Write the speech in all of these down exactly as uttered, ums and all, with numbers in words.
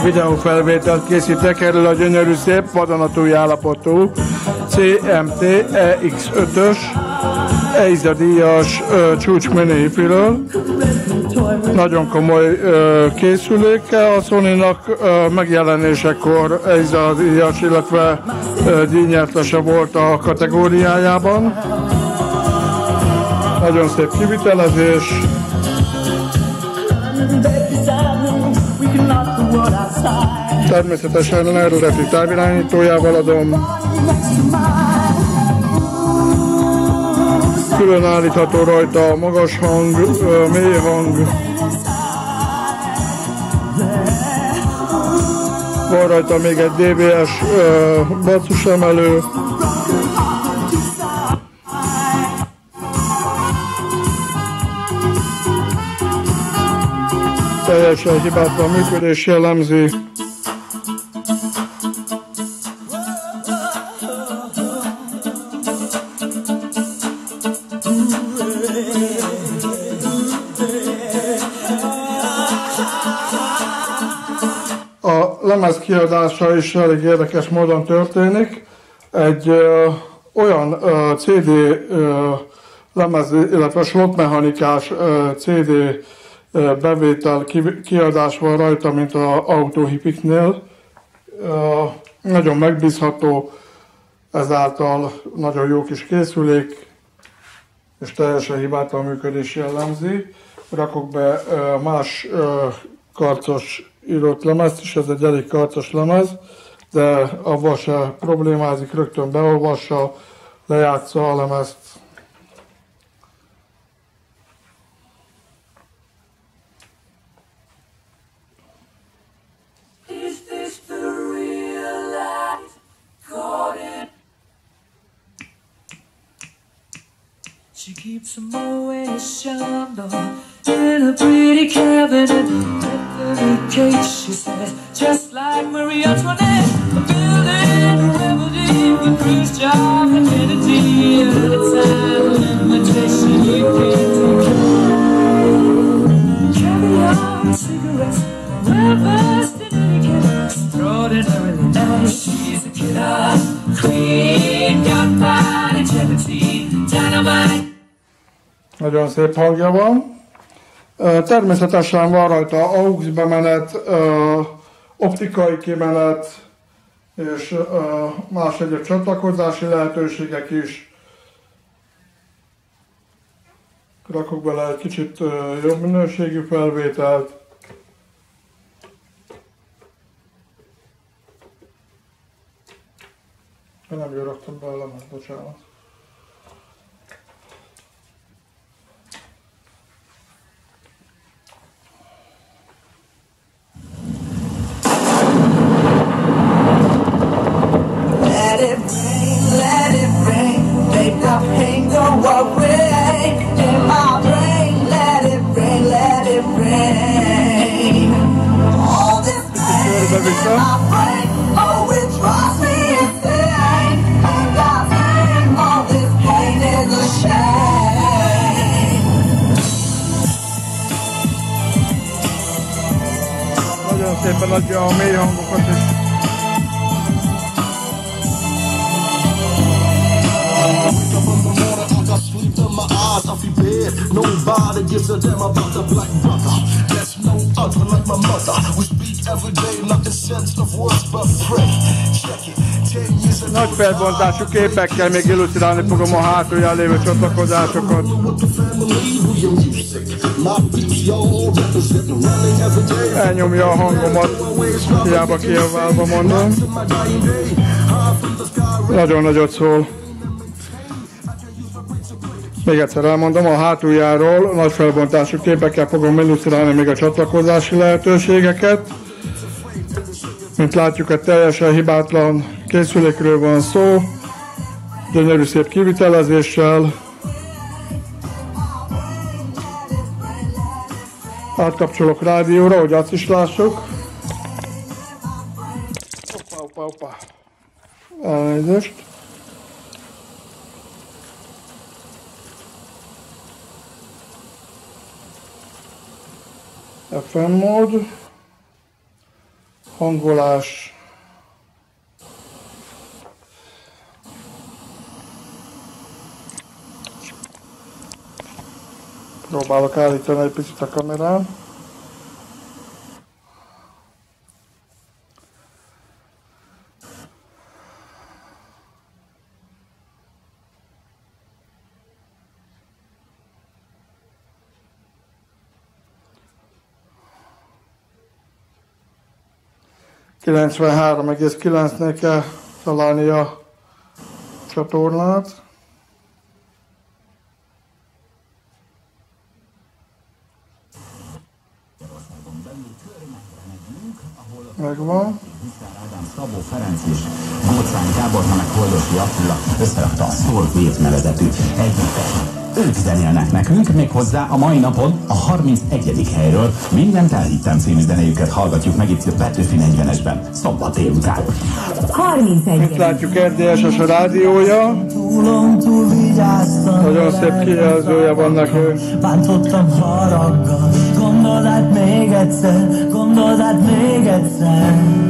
Videófelvételt készítek erről a gyönyörű szép vadonatúj állapotú cé em té e iksz ötös Eiza díjas csúcsmini hipiről. Nagyon komoly ö, készüléke a Sony-nak, ö, megjelenésekor Eiza díjas, illetve ö, díjnyertese volt a kategóriájában. Nagyon szép kivitelezés. Természetesen eredeti távirányítójával adom. Külön állítható rajta a magas hang, mély hang. Van rajta még egy dé vé es basszus emelő. Teljesen hibátlan működés jellemzi. A lemez kiadása is elég érdekes módon történik. Egy ö, olyan ö, cé dé ö, lemez, illetve slotmechanikás ö, cé dé ö, bevétel ki, kiadás van rajta, mint az autóhipiknél. Ö, nagyon megbízható, ezáltal nagyon jó kis készülék, és teljesen hibátlan működés jellemzi. Rakok be ö, más ö, karcos írott lemezt is, ez egy elég karcos lemez, de avval se problémázik, rögtön beolvassa, lejátsza a lemezt. She keeps them always shined in a pretty cabinet. Every case, she says, just like Marie Antoinette. A building a remedy with Khrushchev and Kennedy. At a time limitation, you can't take caviar, cigarettes, well-versed in etiquette. Extraordinarily nice, she's a killer queen. Gunpowder, gelatine, dynamite. Nagyon szép hangja van. Természetesen van rajta aux bemenet, optikai kimenet és más egyéb csatlakozási lehetőségek is. Rakok bele egy kicsit jobb minőségű felvételt. Nem jól raktam bele, bocsánat. Nagyon szépen adja a mély hangokat is. Nobody gives a damn about the black brother. There's no other like my mother. We speak every day, not the sense of words but pray. Check it. Nagy felbontású képekkel még illusztrálni fogom a hátulján lévő csatlakozásokat. Elnyomja a hangomat, hiába kiabálva mondom. Nagyon nagyot szól. Még egyszer elmondom, a hátuljáról nagy felbontású képekkel fogom illusztrálni még a csatlakozási lehetőségeket. Mint látjuk, egy teljesen hibátlan készülékről van szó, gyönyörű szép kivitelezéssel. Átkapcsolok rádióra, hogy azt is lássuk. Hoppá, hoppá, hoppá. Elnézést. ef em mód. hangolás, próbálok állítani egy picit a kamerán. kilencvenhárom egész kilencnél kell találni a csatornát. Megvan. Szabó Ferenc és Gócány Gábor, meg Holdosi Attila összerakta a Szork Vétmelezetű együttest. Ők zenélnek nekünk, méghozzá a mai napon a harmincegyedik helyről. Mindent elhittem című zenéjüket hallgatjuk meg itt a Petőfi negyvenesben, szombat délután. harmincegy. Itt látjuk er dé es-es a rádiója. Nagyon szép kijelzője van neki. Bántottam haraggal, gondold át még egyszer, gondold át még egyszer.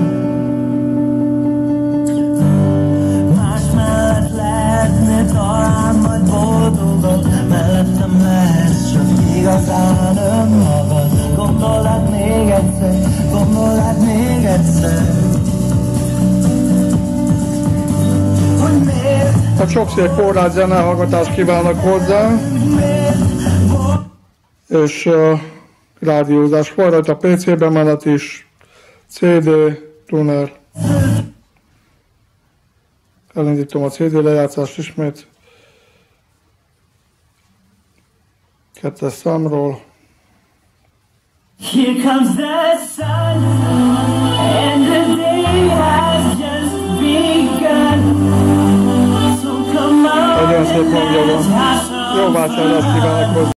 Más mellett lehetnél talán majd boldogod, mellettem lehetsz csak igazán önmagad. Gondold át még egyszer, gondold át még egyszer. Hogy miért? Hát sok szép korlát zenehallgatást kívánok hozzá, és uh, rádiózás van rajta, pé cé bemenet is, cé dé, tuner. Elindítom a cé dé lejátszást ismét. Kettes számról. Here comes the sun, and the day has just begun. So come on, Nagyon szép hangja van. Jó vásárlást kívánok hozzá.